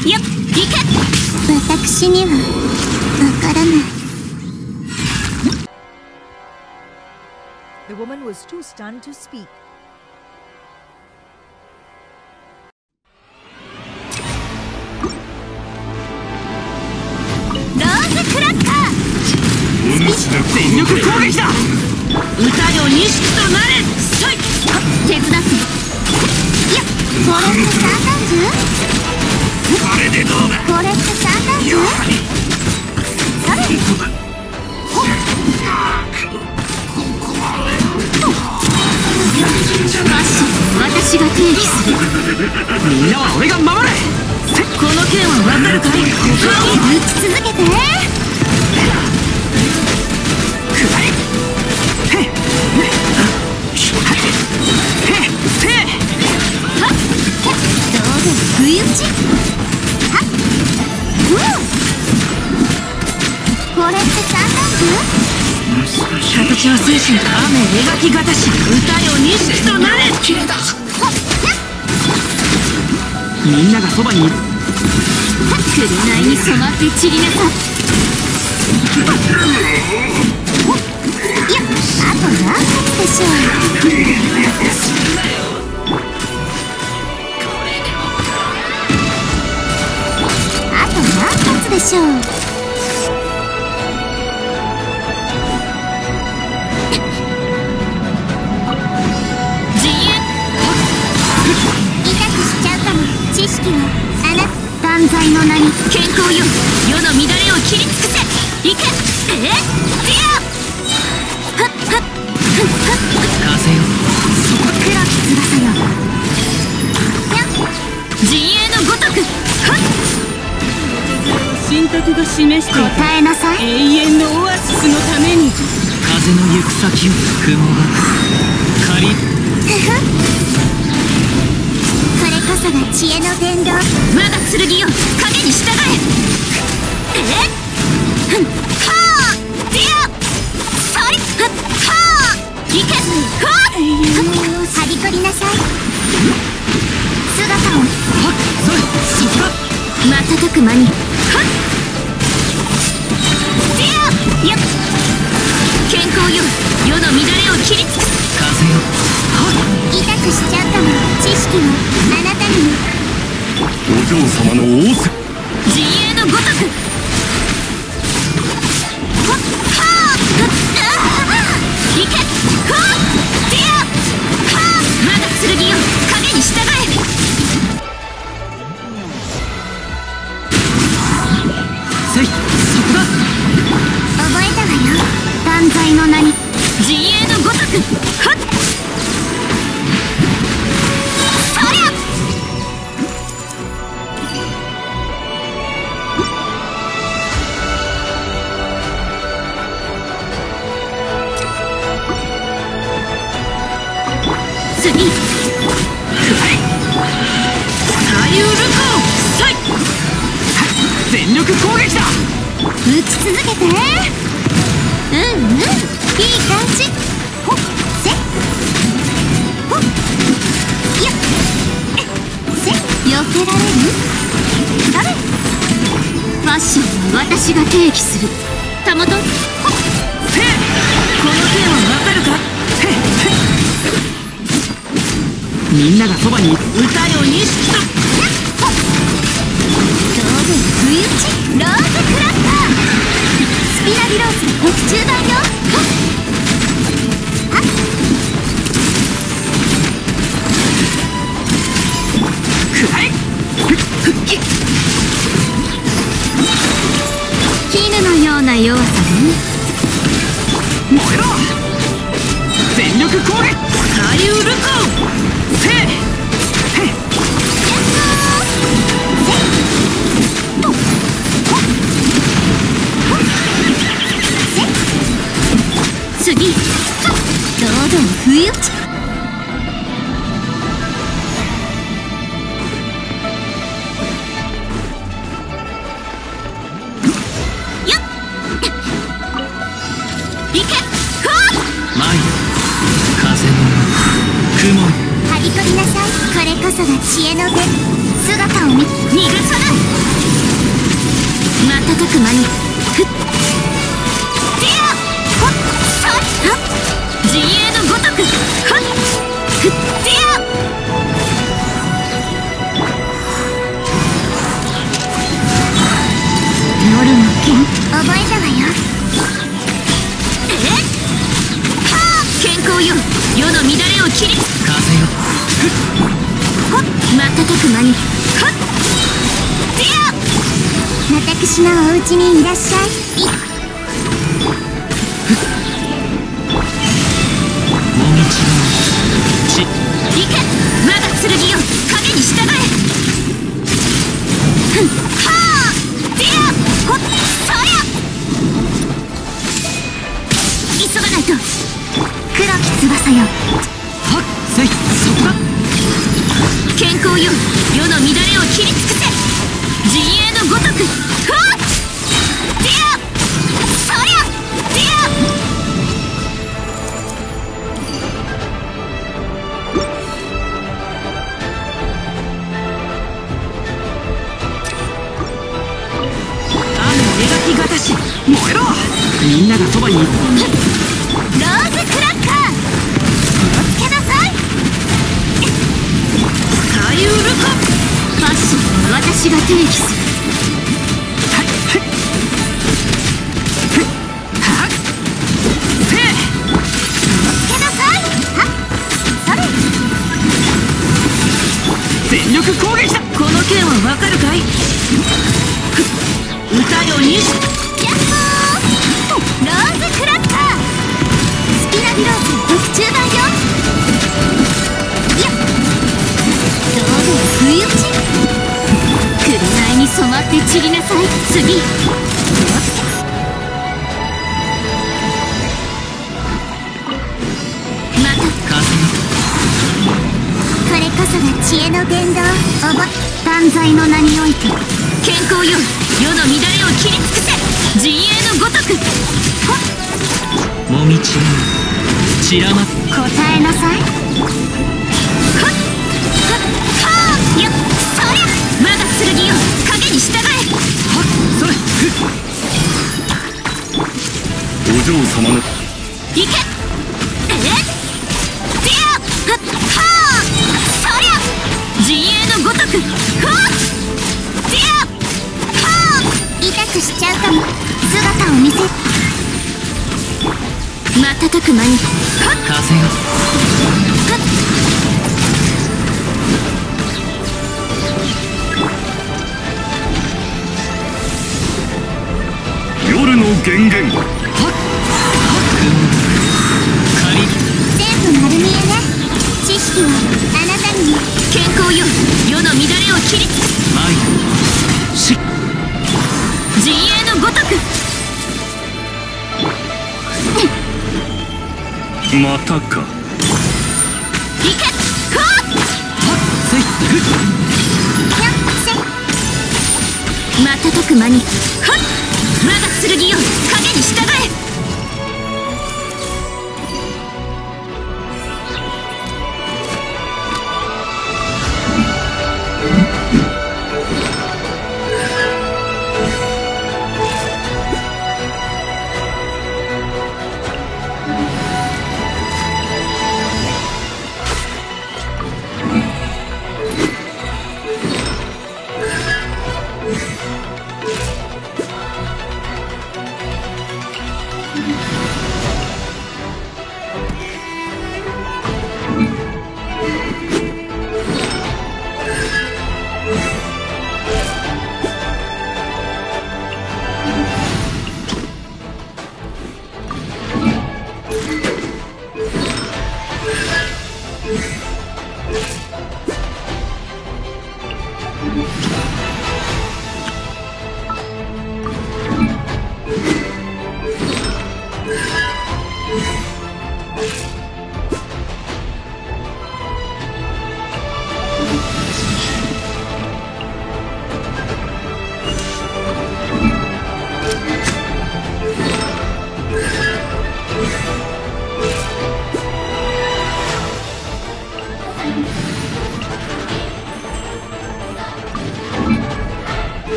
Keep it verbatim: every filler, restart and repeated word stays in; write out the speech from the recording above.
よっ、行け。私にはわからない。 The woman was too stunned to speak. ローズクラッカー。 全力攻撃だ。 歌よ錦となれ。そい。手伝って。いや、これって三段銃？ これでどうだ。 これって三段銃？それ。ほっ。私が定義する。 みんなは俺が守れ。 この剣はわかるかい？打ち続けて。 くらえ。へっへっへっ。 はっ。どうぞ不意打ち。はっ。うん。これって三段銃？形は精神か。雨描きがたし。歌よ錦となれ。 みんながそばにいる。 紅に染まって散りなさい。いや、あと何発でしょう。あと何発でしょう。知識はあなた断罪の名に健康よ。世の乱れを切り尽くせ。いけ。えっ、ディア。はっはっはっはっ。 風よ。 黒き翼よ。やっ。陣営のごとく。はっ。 神託が示していた答えなさい。 永遠のオアシスのために。 風の行く先を雲が借り。 こそが知恵の伝道。我が剣よ、影に従え。えっ、ふん、はあ、ディア。そい、はっ、はあ、いけ、はあ、はりこりなさい。姿を。 はっ、それ、そこだ。 瞬く間に。はっ、ディア。やっ、健康よ、世の乱れを切り尽くす。 風よ。はっ、 痛くしちゃったの。知識はあなたにも。 お嬢様の仰せ。 陣営のごとく。はっ、はあ、いけ、はあ、ディア。はあ、我が剣よ、影に従え。 せい、そこだ。 覚えたわよ。断罪の名に陣営のごとく。はっ、そりゃ。次。くらえ。左右ルコー。そい。 全力攻撃だ。 打ち続けて。うんうん、いい感じ。ほっ、せっほっ、いやせっ、避けられる。それ。ファッションは私が提起する。たもと。ほっ、 せい。 この剣はわかるか。 へっへっ。みんながそばにいる。 歌よ錦と。ほっ、どうぞ不意打ち。ローズクラッカー。スピラビロース北中盤よ。はっ、 くらえ。 絹のような弱さね。 燃えろ。全力攻撃。 左右ルコー。 せい。へっ。 次。堂々不意打ち。よっ。いけ。 前よ。風の雲よ。 はりこりなさい。これこそが知恵の手。姿を見逃がさない。 間にふっディアほっそっはっ陣営のごとくはっふっディア夜の剣覚えたわよ。えはあ健康よ世の乱れを切り風よほっ瞬く間にはっディア私のお家にいらっしゃい。いもみちのち行け我が剣よ影に従え。ふんはあディアほっそりゃ急がないと黒き翼よはっせいそこだ健康よ世の乱れを切り尽くせ陣営のごとくふわっディアそりゃディア雨描きがたし燃えろみんながそばにローズクラッカー気をつけなさい。 サイウルコファッションは私が定義する。 はいはいはっせい気をつけなさい。はっそれ全力攻撃だこの剣はわかるかい。歌よにしヤッホーローズクラッカースピナビローズ特注版よ。いやどうも不意打ち紅に染まって散りなさい。次気をつけまた風よこれこそが知恵の伝道おば断罪の名において健康よ世の乱れを切り尽くせ陣営のごとくほっもみちの散らまっ答えなさい。はっはっはあやっそりゃ我が剣よ影に従え。 はっそれふっお嬢様のいけえディアはっはあそりゃ陣営のごとくふわっディアはあ痛くしちゃうかも姿を見せ瞬く間にはっ風よはっ夜の源源はっ仮全部丸見えね。知識はあなたにも健康よ世の乱れを切り尽くすマイし陣営のごとくまたかいけふわっはっせいふっやっせ瞬く間にはっ我が剣よ影に従え。 うん。